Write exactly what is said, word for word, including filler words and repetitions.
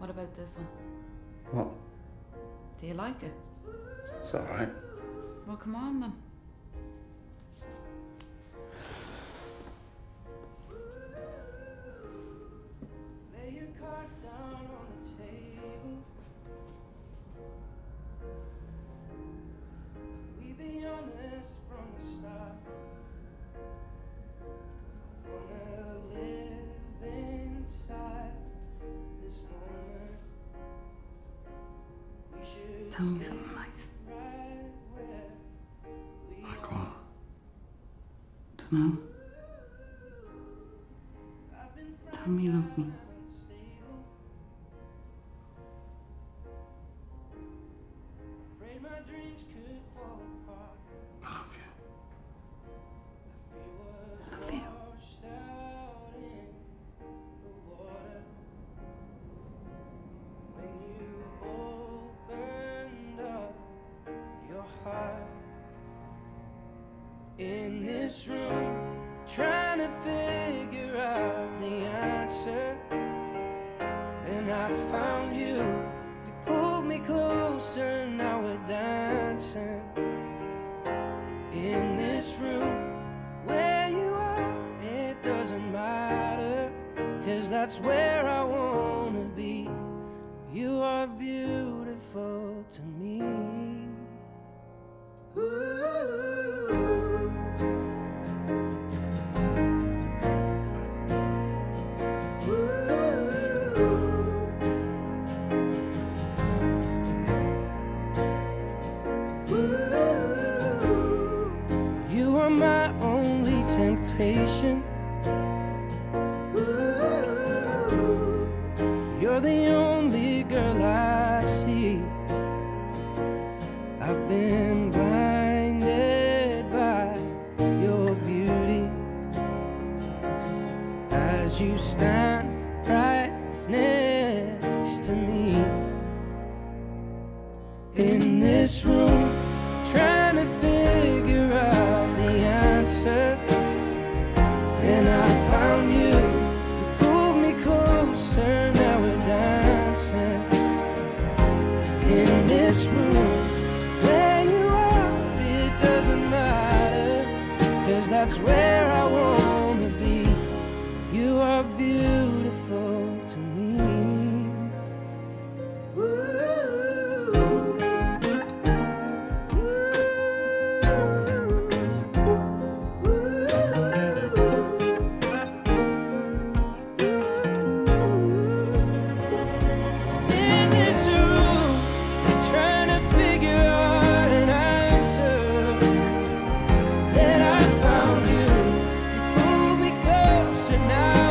What about this one? What? Do you like it? It's alright. Well, come on then. Lay your cards down on the table. We be honest from the start. Wanna live inside this moment. We should Tell me something nice. right where we Like what? Dunno. I've been Tell me you love me. unstable. Afraid my dreams could fall apart. I love you. I Love you. washed out in the water when you opened up your heart. In this room, trying to figure out the answer, and I found you. You pulled me closer, now we're dancing. In this room, where you are, it doesn't matter, 'cause that's where I wanna be. You are beautiful to me. Ooh. You are my only temptation. You're the only girl I see. I've been blinded by your beauty as you stand right next to me. In this room, trying to figure out the answer, and I found you. You pulled me closer, now we're dancing. In this room, where you are, it doesn't matter, 'cause that's where I wanna be. You are beautiful to me. Ooh. In this room, trying to figure out an answer, then I found you. You pulled me closer, now